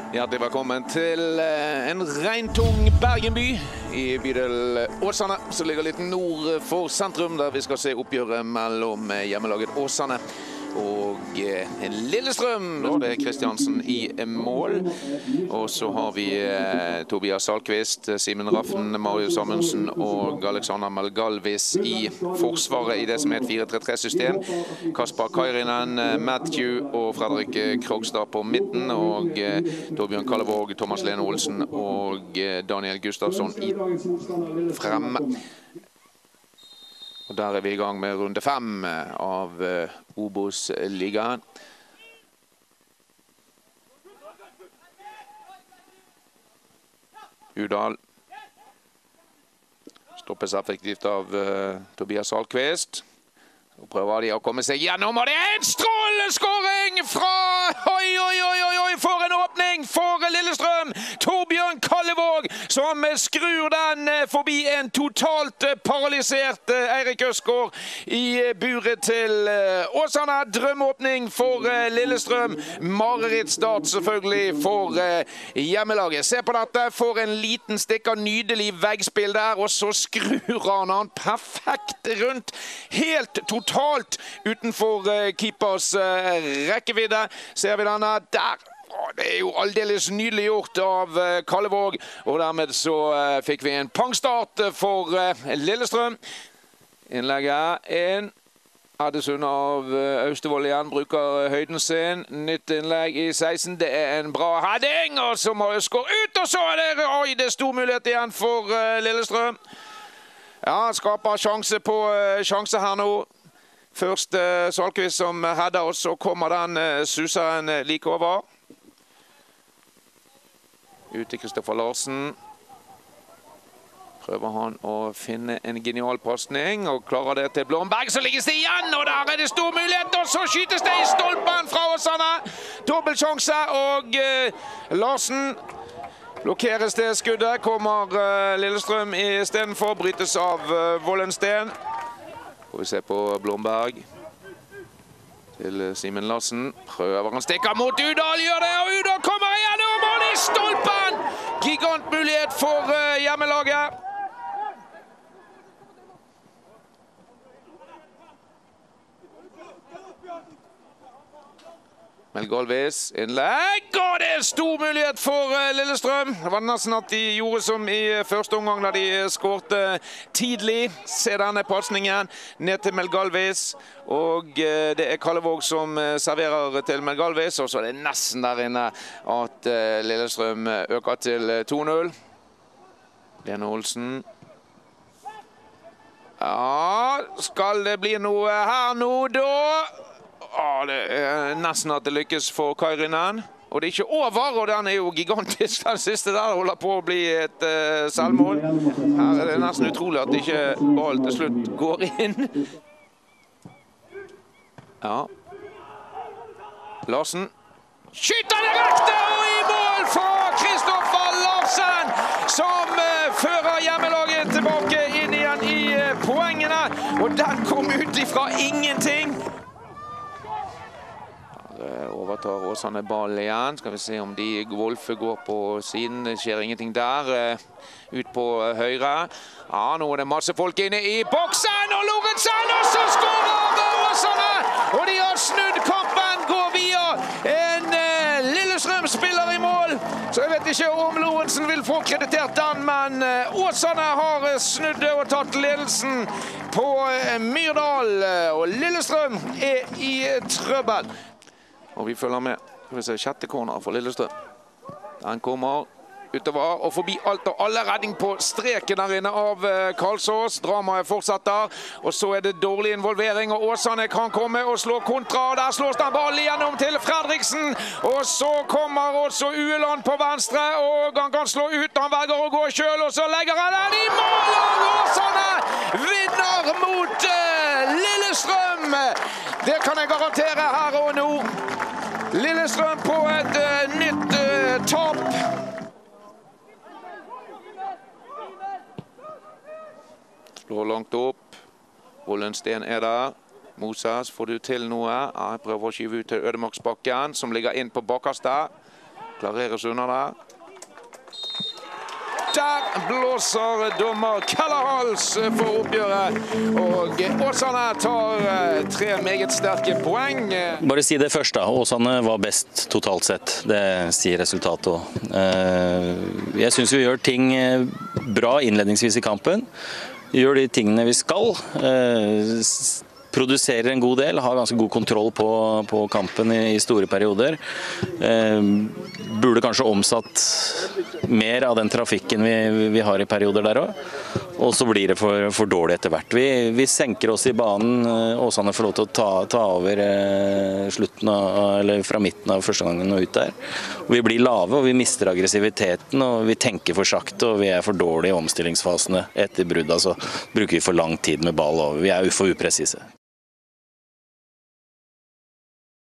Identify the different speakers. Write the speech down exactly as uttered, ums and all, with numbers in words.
Speaker 1: Hjertelig velkommen til en regntung Bergenby i bydel Åsane, som ligger litt nord for sentrum, der vi skal se oppgjøret mellom hjemmelaget Åsane og Lillestrøm. Nå er det Kristiansen i mål, og så har vi Tobias Salkvist, Simen Raffen, Marius Amundsen og Alexander Melgalvis i forsvaret i det som er et fire tre tre-system. Kaspar Kairinen, Matthew og Fredrik Krogstad på midten, og Torbjørn Kallevåg, Thomas Lene Olsen og Daniel Gustafsson i fremme. Og der er vi i gang med runde fem av Obos-ligaen. Udal stoppes effektivt av uh, Tobias Salkvist. Så prøver de å komme seg gjennom, og det er en stråleskåring fra... Oi, oi, oi, oi, oi, for en åpning for Lillestrøm! Torbjørn Kallevåg som skrur den forbi en totalt paralysert Eirik Østgaard i buret til Åsane. Drømmeåpning for Lillestrøm. Marerittstart selvfølgelig for hjemmelaget. Se på dette, får en liten stikk av nydelig veggspill der, og så skrur han han perfekt rundt. Helt totalt utenfor keepers rekkevidde. Ser vi denne der? Det er jo aldeles nydelig gjort av Kallevåg, og dermed så fikk vi en pangstart for Lillestrøm. Innlegget inn. Addesund av Austevoll igjen bruker høyden sin. Nytt innlegg i seksten. Det er en bra heading, og så må Østgaard ut, og så er det, oi, det er stor mulighet igjen for Lillestrøm. Ja, skaper sjanse på sjanse her nå. Først Salkvist som header, og så kommer den suseren like over. Ut til Kristoffer Larsen. Prøver han å finne en genial passning, og klarer det til Blomberg, så ligges det igjen, og der er det stor mulighet, og så skytes det i stolpen fra Åsane. Dobbeltsjanse, og uh, Larsen blokkeres det skuddet, kommer uh, Lillestrøm i stedet for, brytes av uh, Vollensten. Får vi se på Blomberg. Til Simen Larsen. Prøver han stikker mot Udal, gjør det, og Udal kommer igjen, og mål i stolpen! Gigantmulighet for uh, hjemmelaget. Melgalvis, innlegg, og det er stor mulighet for uh, Lillestrøm. Det var nesten at de gjorde som i første omgang da de skårte tidlig. Se denne passningen ned til Melgalvis, og uh, det er Kallevåg som uh, serverer til Melgalvis, og så er det nesten der inne at uh, Lillestrøm øker til to null. Lene Olsen. Ja, skal det bli noe her nå da? Åh, det er nesten at det lykkes for Kairinen. Og det er ikke over, og den er jo gigantisk. Den siste der holder på å bli et uh, selvmål. Her er det nesten utrolig at ikke ballen til slutt går inn. Ja. Larsen. Skyter direkte, og i mål for Kristoffer Larsen, som uh, fører hjemmelaget tilbake inn igjen i uh, poengene. Og den kom ut ifra ingenting. Overtar Åsane ball igjen. Skal vi se om de Wolfe går på siden. Det skjer ingenting der. Ut på høyre. Ja, nå er det masse folk inne i boksen, og Lorentzen, og så skårer Åsane! Og de har snudd kampen, går via en uh, Lillestrøm-spiller i mål. Så jeg vet ikke om Lorentzen vil få kreditert den, men uh, Åsane har snudd og tatt ledelsen på uh, Myrdal, og Lillestrøm er i trøbbel. Og vi følger med. Skal vi se, sjette corner for Lillestrøm. Den kommer utover og forbi alt og alle. Redning på streken der inne av Karlsås. Dramaet fortsetter. Og så er det dårlig involvering, og Åsane kan komme og slå kontra. Og der slås den ball igjennom til Fredriksen. Og så kommer også Ueland på venstre, og han kan slå ut. Han velger å gå selv, og så legger han den i mål. Og Åsane vinner mot uh, Lillestrøm. Det kan jeg garantere her og nå. Lillestrøm på et uh, nytt uh, tap. Slår langt opp. Vollensten er der. Moses, får du til noe? Ja, jeg prøver å skyve ut til Ødemarksbakken, som ligger inn på bakerste. Klareres unna der. Der blåser dommer Kellerhals for oppgjøret, og Åsane tar tre meget sterke poeng.
Speaker 2: Bare si det først da, Åsane var best totalt sett, det sier resultatet også. Jeg synes vi gjør ting bra innledningsvis i kampen, gjør de tingene vi skal, produserer en god del, har ganske god kontroll på, på kampen i, i store perioder. Eh, burde kanskje omsatt mer av den trafikken vi, vi har i perioder der også. Og så blir det for, for dårlig etter hvert. Vi, vi senker oss i banen, Åsane får lov til å ta, ta over eh, slutten av, eller fra midten av første gangen og ut der. Og vi blir lave, og vi mister aggressiviteten, og vi tenker for sakte, og vi er for dårlige i omstillingsfasene etter bruddet. Så bruker vi for lang tid med ball over. Vi er for upresise.